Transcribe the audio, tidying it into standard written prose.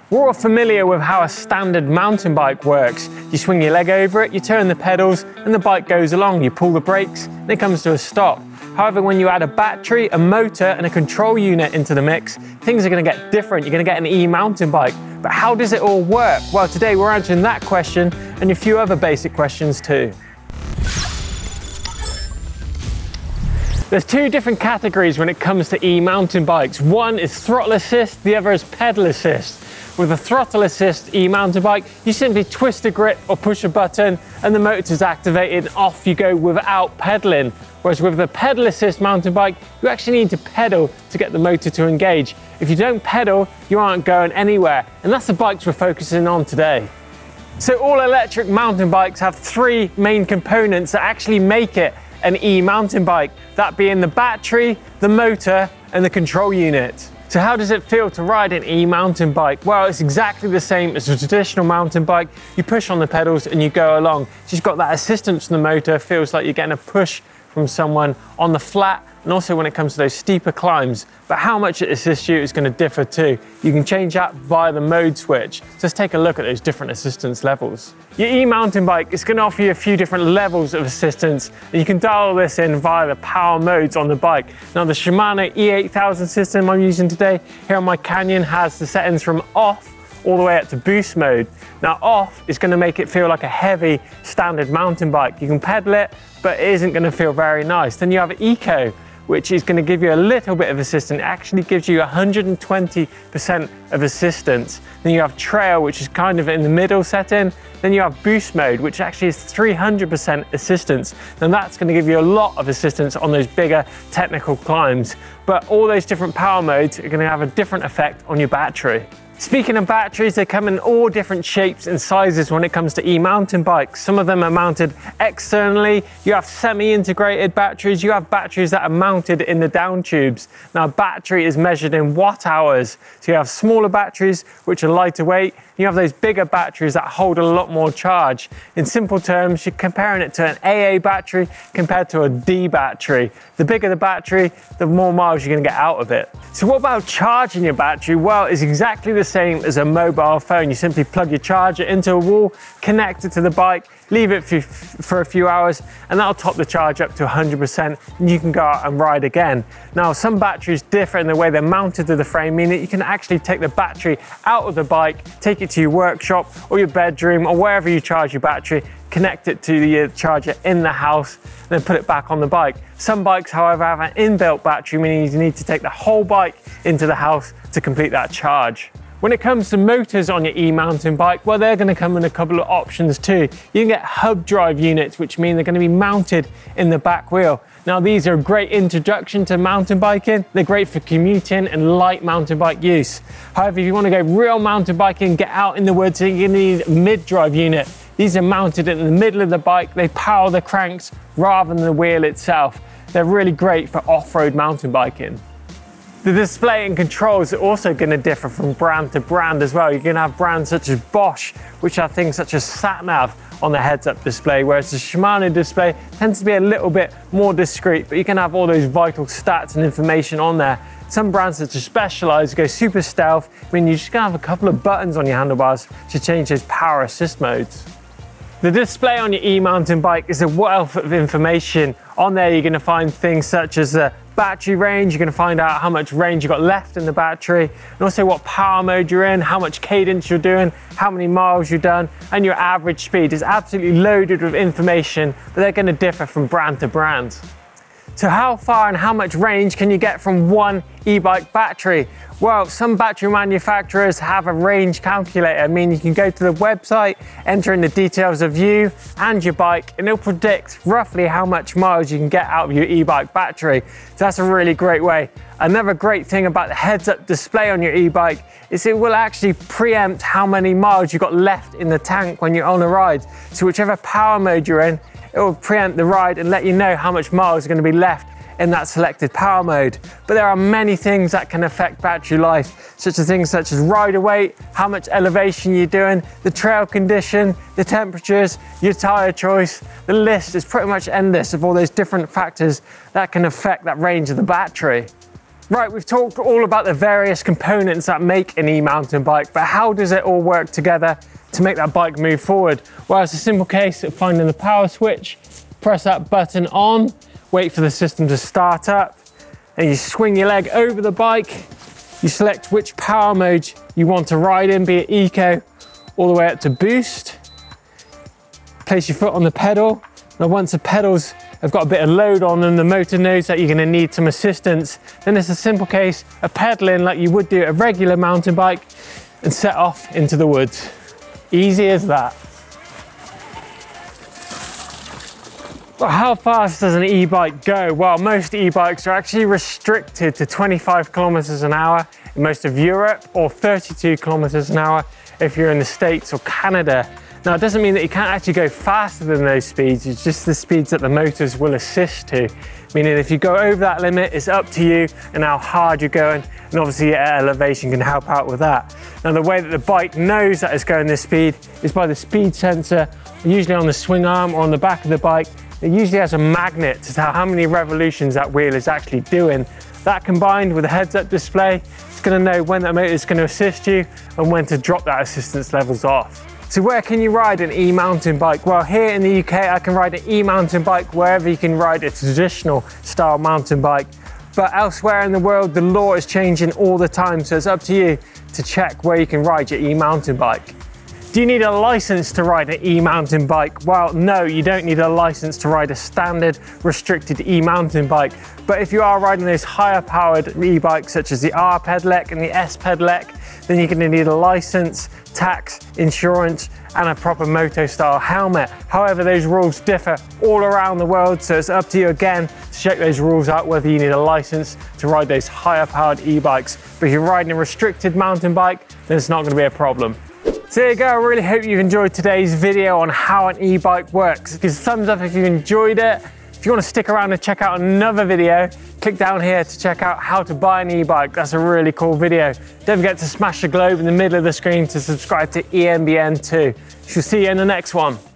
We're all familiar with how a standard mountain bike works. You swing your leg over it, you turn the pedals, and the bike goes along. You pull the brakes, and it comes to a stop. However, when you add a battery, a motor, and a control unit into the mix, things are going to get different. You're going to get an e-mountain bike. But how does it all work? Well, today we're answering that question and a few other basic questions too. There's two different categories when it comes to e-mountain bikes. One is throttle assist, the other is pedal assist. With a throttle assist e-mountain bike, you simply twist a grip or push a button and the motor's activated and off you go without pedaling. Whereas with the pedal assist mountain bike, you actually need to pedal to get the motor to engage. If you don't pedal, you aren't going anywhere. And that's the bikes we're focusing on today. So all electric mountain bikes have three main components that actually make it an e-mountain bike. That being the battery, the motor, and the control unit. So how does it feel to ride an e-mountain bike? Well, it's exactly the same as a traditional mountain bike. You push on the pedals and you go along. So you've got that assistance from the motor, feels like you're getting a push from someone on the flat, and also when it comes to those steeper climbs. But how much it assists you is going to differ too. You can change that via the mode switch. Just take a look at those different assistance levels. Your e-mountain bike is going to offer you a few different levels of assistance, and you can dial this in via the power modes on the bike. Now the Shimano E8000 system I'm using today here on my Canyon has the settings from off all the way up to boost mode. Now off is going to make it feel like a heavy standard mountain bike. You can pedal it, but it isn't going to feel very nice. Then you have eco, which is going to give you a little bit of assistance. It actually gives you 120% of assistance. Then you have trail, which is kind of in the middle setting. Then you have boost mode, which actually is 300% assistance. And that's going to give you a lot of assistance on those bigger technical climbs. But all those different power modes are going to have a different effect on your battery. Speaking of batteries, they come in all different shapes and sizes when it comes to e-mountain bikes. Some of them are mounted externally. You have semi-integrated batteries. You have batteries that are mounted in the down tubes. Now, a battery is measured in watt hours. So you have smaller batteries, which are lighter weight. You have those bigger batteries that hold a lot more charge. In simple terms, you're comparing it to an AA battery compared to a D battery. The bigger the battery, the more miles you're going to get out of it. So what about charging your battery? Well, it's exactly the same as a mobile phone. You simply plug your charger into a wall, connect it to the bike, leave it for a few hours, and that'll top the charge up to 100%, and you can go out and ride again. Now, some batteries differ in the way they're mounted to the frame, meaning that you can actually take the battery out of the bike, take it to your workshop or your bedroom or wherever you charge your battery, connect it to your charger in the house, and then put it back on the bike. Some bikes, however, have an inbuilt battery, meaning you need to take the whole bike into the house to complete that charge. When it comes to motors on your e-mountain bike, well, they're going to come in a couple of options too. You can get hub drive units, which mean they're going to be mounted in the back wheel. Now, these are a great introduction to mountain biking. They're great for commuting and light mountain bike use. However, if you want to go real mountain biking, get out in the woods, you're going to need a mid-drive unit. These are mounted in the middle of the bike. They power the cranks rather than the wheel itself. They're really great for off-road mountain biking. The display and controls are also going to differ from brand to brand as well. You're going to have brands such as Bosch, which have things such as sat-nav on the heads-up display, whereas the Shimano display tends to be a little bit more discreet, but you can have all those vital stats and information on there. Some brands such as Specialized go super stealth, meaning you're just going to have a couple of buttons on your handlebars to change those power assist modes. The display on your e-mountain bike is a wealth of information. On there, you're going to find things such as the battery range. You're going to find out how much range you've got left in the battery, and also what power mode you're in, how much cadence you're doing, how many miles you've done, and your average speed. Is absolutely loaded with information, but they're going to differ from brand to brand. So how far and how much range can you get from one e-bike battery? Well, some battery manufacturers have a range calculator, meaning you can go to the website, enter in the details of you and your bike, and it'll predict roughly how much miles you can get out of your e-bike battery. So that's a really great way. Another great thing about the heads-up display on your e-bike is it will actually preempt how many miles you've got left in the tank when you're on a ride. So whichever power mode you're in, it will preempt the ride and let you know how much miles are going to be left in that selected power mode. But there are many things that can affect battery life, such as things such as rider weight, how much elevation you're doing, the trail condition, the temperatures, your tire choice. The list is pretty much endless of all those different factors that can affect that range of the battery. Right, we've talked all about the various components that make an e-mountain bike, but how does it all work together to make that bike move forward? Well, it's a simple case of finding the power switch, press that button on, wait for the system to start up, and you swing your leg over the bike, you select which power mode you want to ride in, be it eco, all the way up to boost. Place your foot on the pedal. Now once the pedals have got a bit of load on them, the motor knows that you're going to need some assistance, then it's a simple case of pedaling like you would do a regular mountain bike and set off into the woods. Easy as that. Well, how fast does an e-bike go? Well, most e-bikes are actually restricted to 25 kilometers an hour in most of Europe, or 32 kilometers an hour if you're in the States or Canada. Now, it doesn't mean that you can't actually go faster than those speeds, it's just the speeds that the motors will assist to. Meaning if you go over that limit, it's up to you and how hard you're going, and obviously your elevation can help out with that. Now, the way that the bike knows that it's going this speed is by the speed sensor, usually on the swing arm or on the back of the bike. It usually has a magnet to tell how many revolutions that wheel is actually doing. That combined with a heads-up display, it's going to know when that motor is going to assist you and when to drop that assistance levels off. So where can you ride an e-mountain bike? Well, here in the UK, I can ride an e-mountain bike wherever you can ride a traditional style mountain bike. But elsewhere in the world, the law is changing all the time, so it's up to you to check where you can ride your e-mountain bike. Do you need a license to ride an e-mountain bike? Well, no, you don't need a license to ride a standard restricted e-mountain bike. But if you are riding those higher powered e-bikes such as the R pedelec and the S pedelec, then you're going to need a license, tax, insurance, and a proper moto style helmet. However, those rules differ all around the world, so it's up to you again to check those rules out, whether you need a license to ride those higher powered e-bikes. But if you're riding a restricted mountain bike, then it's not going to be a problem. So there you go, I really hope you've enjoyed today's video on how an e-bike works. Give us a thumbs up if you enjoyed it. If you want to stick around and check out another video, click down here to check out how to buy an e-bike. That's a really cool video. Don't forget to smash the globe in the middle of the screen to subscribe to EMBN too. We'll see you in the next one.